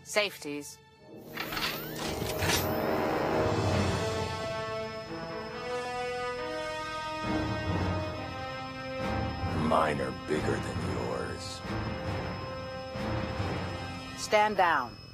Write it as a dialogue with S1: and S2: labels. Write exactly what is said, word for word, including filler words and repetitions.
S1: Safeties.
S2: Mine are bigger than yours.
S1: Stand down.